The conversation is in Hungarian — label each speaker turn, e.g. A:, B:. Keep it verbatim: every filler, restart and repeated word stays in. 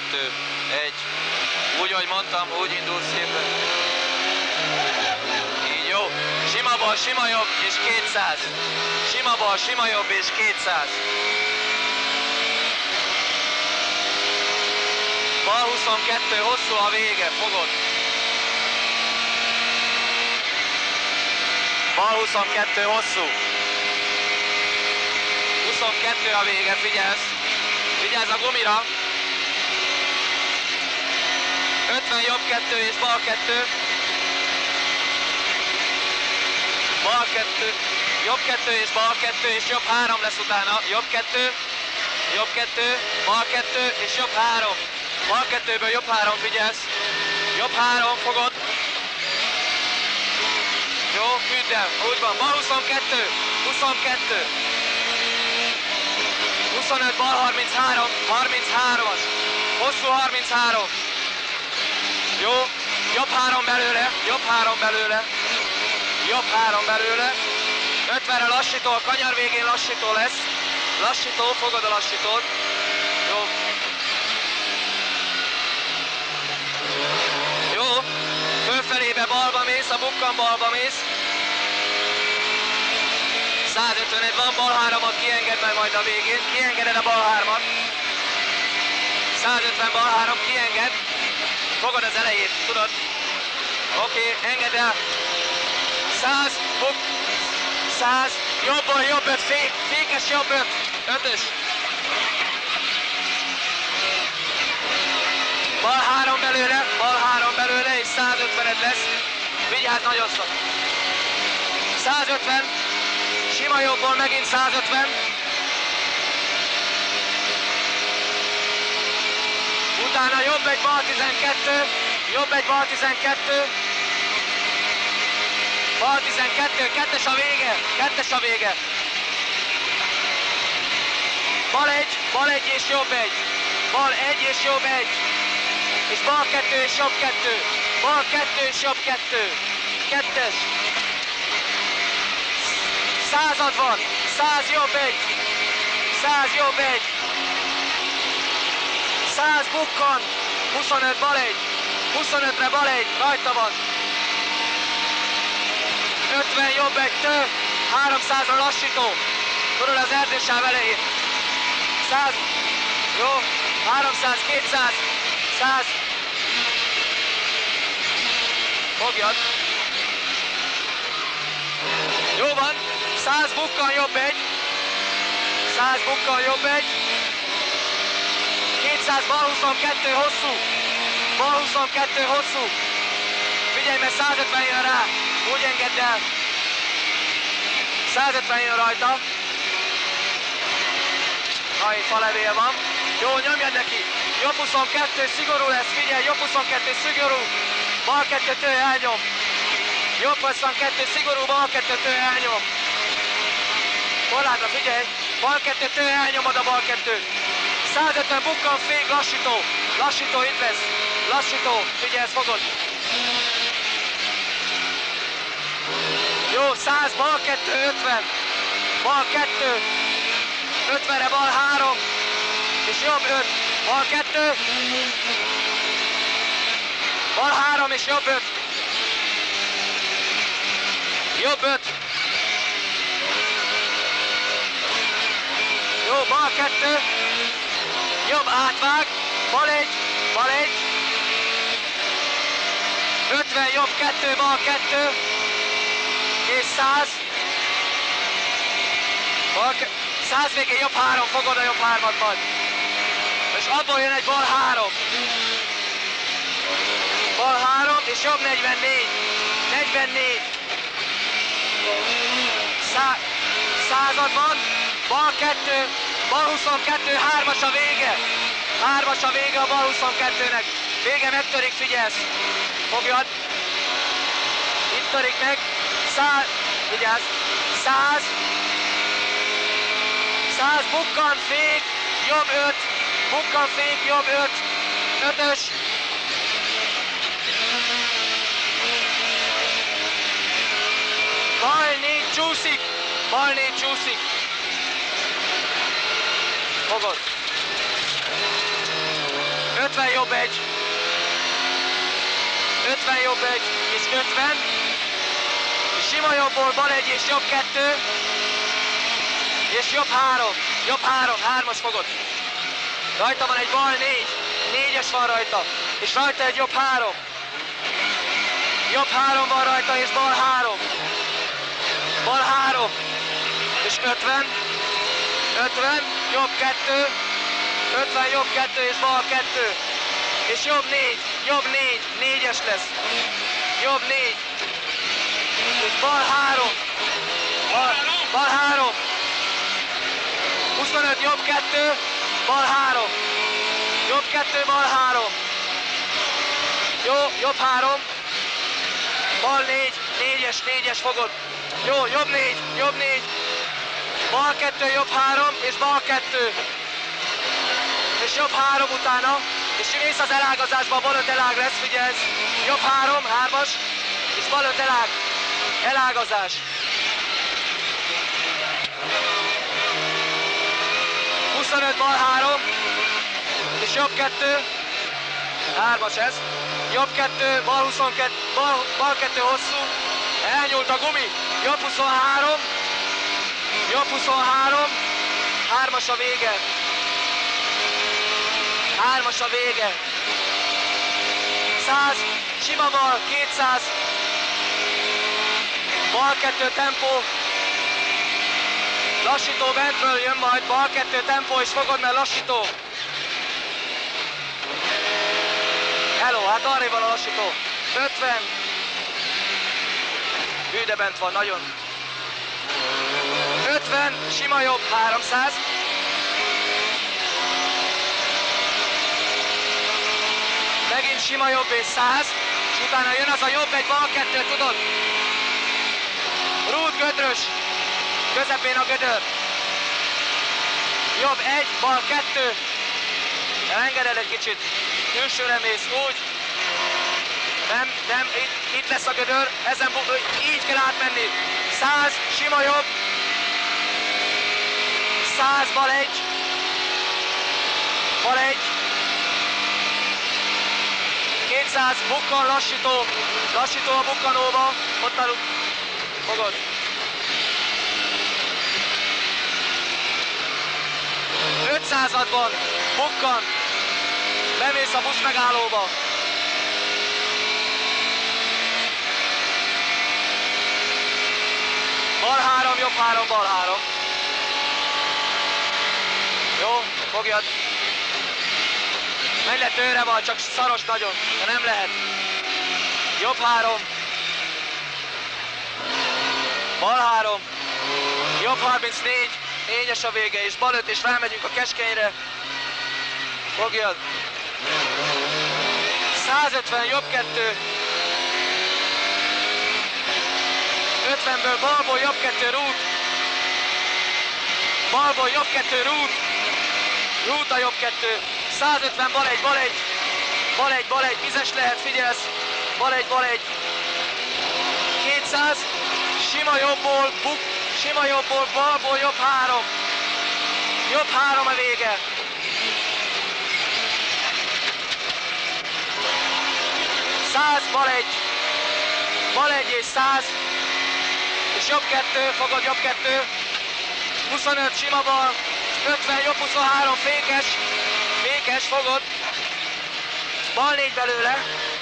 A: kettő, egy. Úgy, ahogy mondtam, úgy indul szépen. Így jó. Sima bal, sima jobb és kétszáz. Sima bal, sima jobb és kétszáz. Bal huszonkettő, hosszú a vége, fogod. Bal huszonkettő, hosszú. huszonkettő a vége, figyelsz. Vigyázz a gumira. ötven jobb kettő és bal kettő. Bal kettő, jobb kettő és bal kettő és jobb három lesz utána. Jobb kettő, jobb kettő, bal kettő és jobb három. Bal kettőből jobb három, figyelsz. Jobb három, fogod. Jó, hűdd el, úgy van. Bal huszonkettő, huszonkettő. huszonöt, bal harminchárom, harminchárom-as. Hosszú harminchárom. Jó, jobb három belőle, jobb három belőle. Jobb három belőle. ötvenre lassító, a kanyar végén lassító lesz. Lassító, fogod a lassítót. Jó. Jó, fölfelébe balba mész, a bukkan balba mész. százötvenegy van, bal háromat kienged meg majd a végén. Kiengeded a bal hármat. százötven bal három, kienged. Fogod az elejét, tudod? Oké, okay, engedd el. száz, buk, száz, jobban, jobb öt, fék, fékes jobb öt, ötös. Bal három belőle, bal három belőle, és százötvened lesz. Vigyázz, nagyon szak. százötven, sima jobból megint százötven. Utána jobb egy bal tizenkettő, jobb egy bal tizenkettő. Bal tizenkettő, kettes a vége, kettes a vége. Bal egy, bal egy és jobb egy. Bal egy és jobb egy. És bal kettő és jobb kettő. Bal kettő és jobb kettő. Kettes. Század van. Száz jobb egy. Száz jobb egy. Száz bukkan. huszonöt bal egy. huszonötre bal egy. Rajta van. ötven jobb egy tő. háromszázra lassító. Körül az erdősáv elején. száz. Jó. háromszáz, kétszáz. száz. Fogjad. Jó van. száz bukkan jobb egy. száz bukkan jobb egy. kétszáz bal huszonkettő hosszú. Bal huszonkettő hosszú. Figyelj, mert százötven jön rá. Úgy engedd el. százötven jön rajta. Na, itt falevél van. Jó, nyomjad neki. Jobb huszonkettő, szigorú lesz, figyelj, jobb huszonkettő, szigorú. Bal kettő, tő, elnyom. Jobb huszonkettő, szigorú, bal kettő, tő, elnyom. Korlátra, figyelj. Bal kettő, tő, elnyomod a bal kettőt. százötven bukkan, fék, lassító. Lassító, itt lesz. Lassító, figyelj, ezt fogod. Jó, száz, bal kettő, ötven. Bal kettő. ötvenre bal három. És jobb öt. Bal kettő. Bal három és jobb öt. Jobb öt. Jó, bal kettő. Jobb átvág. Bal egy. Bal egy. ötven jobb kettő, bal kettő. És száz. Bal ke- száz végén jobb három, fogod a jobb hármat majd. És abból jön egy bal három. Bal három és jobb negyvennégy. negyvennégy. Szá- század van. Bal kettő. Bal huszonkettő. Hármas a vége. Hármas a vége a bal huszonkettőnek. Vége megtörik, figyelsz. Fogjad. Itt törik meg. Száz. Vigyázz. Száz. Száz bukkan, fék. Jobb öt. Bukkan, fék, jobb öt. Ötös. Bal négy csúszik. Bal négy csúszik. Fogod. öt ötven jobb egy, ötven jobb egy, és ötven, sima jobbból bal egy, és jobb kettő, és jobb három, jobb három, hármas fogod. Rajta van egy bal négy, négyes van rajta, és rajta egy jobb három. Jobb három van rajta, és bal három. Bal három, és ötven, ötven, jobb kettő, ötven, jobb kettő, és bal kettő. És jobb négy, jobb négy, négyes lesz. Jobb négy, és bal három. Bal, bal három. huszonöt, jobb kettő, bal három. Jobb kettő, bal három. Jó, jobb három. Bal négy, négyes, négyes fogod. Jó, jobb négy, jobb négy. Bal kettő, jobb három, és bal kettő. És jobb három utána. És mész az elágazásba, bal öt elág lesz, figyelsz. Jobb három, hármas, és bal öt elág. Elágazás. huszonöt, bal három, és jobb kettő. Hármas ez. Jobb kettő, bal huszonkettő, bal, bal kettő hosszú. Elnyúlt a gumi. Jobb huszonhárom. Jobb huszonhárom. Hármas a vége. Hármas a vége. száz. Sima bal. kétszáz. Bal kettő tempó. Lassító bentről jön majd. Bal kettő tempó, és fogod, mert lassító. Hello, hát arra van a lassító. ötven. Hű, de bent van, nagyon. ötven, sima jobb, háromszáz. Megint sima jobb és száz. És utána jön az a jobb egy, bal kettő, tudod? Rút gödrös. Közepén a gödör. Jobb egy, bal kettő. Engeded egy kicsit. Külsőre mész, úgy. Nem, nem, itt, itt lesz a gödör, ezen így kell átmenni. száz, sima jobb. száz, bal egy. Bal egy. kétszáz, bukkan, lassító. Lassító a bukkanóba. Ott a... Fogod. ötszázadban, bukkan. Bemész a busz megállóba. Bal három, jobb három, bal három. Jó, fogjad. Menj le tőre van, csak szaros nagyon, de nem lehet. Jobb három. Bal három. Jobb harmincnégy. Négyes a vége, és bal öt, és rámegyünk a keskenyre. Fogjad. százötven, jobb kettő. ötvenből balból jobb kettő, rút. Balból jobb kettő, rút. Rút a jobb kettő. százötven, bal egy, bal egy. Bal egy, bal egy, vizes lehet, figyelsz. Bal egy, bal egy. kétszáz. Sima jobbból, buk. Sima jobbból, balból jobb három. Jobb három a vége. száz, bal egy. Bal egy és száz. És jobb kettő, fogod, jobb kettő. huszonöt, sima bal. ötven, jobb huszonhárom, fékes. Fékes, fogod. Bal négy belőle.